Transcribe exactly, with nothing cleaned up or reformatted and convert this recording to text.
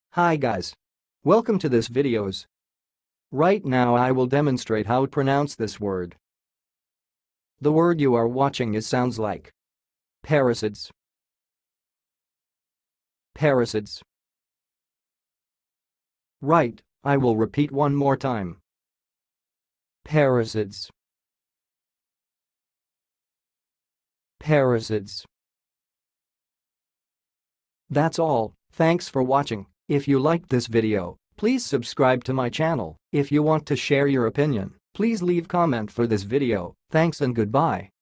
Hi guys. Welcome to this videos. Right now I will demonstrate how to pronounce this word. The word you are watching is sounds like Peracids. Peracids. Right, I will repeat one more time. Peracids. Peracids. That's all, thanks for watching. If you liked this video, please subscribe to my channel. If you want to share your opinion, please leave comment for this video. Thanks and goodbye.